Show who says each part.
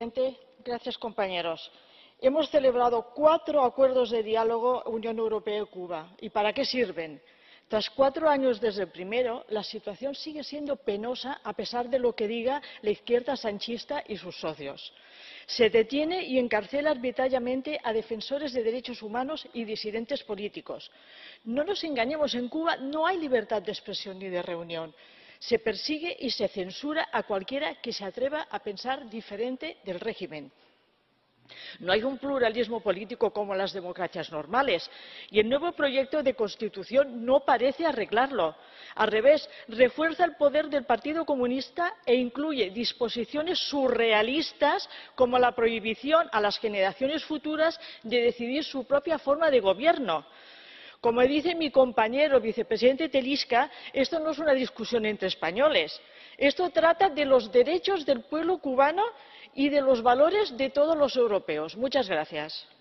Speaker 1: Presidente, gracias, compañeros. Hemos celebrado 4 acuerdos de diálogo Unión Europea-Cuba. ¿Y para qué sirven? Tras 4 años desde el primero, la situación sigue siendo penosa a pesar de lo que diga la izquierda sanchista y sus socios. Se detiene y encarcela arbitrariamente a defensores de derechos humanos y disidentes políticos. No nos engañemos, en Cuba no hay libertad de expresión ni de reunión. Se persigue y se censura a cualquiera que se atreva a pensar diferente del régimen. No hay un pluralismo político como en las democracias normales y el nuevo proyecto de Constitución no parece arreglarlo. Al revés, refuerza el poder del Partido Comunista e incluye disposiciones surrealistas como la prohibición a las generaciones futuras de decidir su propia forma de gobierno. Como dice mi compañero vicepresidente Telička, esto no es una discusión entre españoles. Esto trata de los derechos del pueblo cubano y de los valores de todos los europeos. Muchas gracias.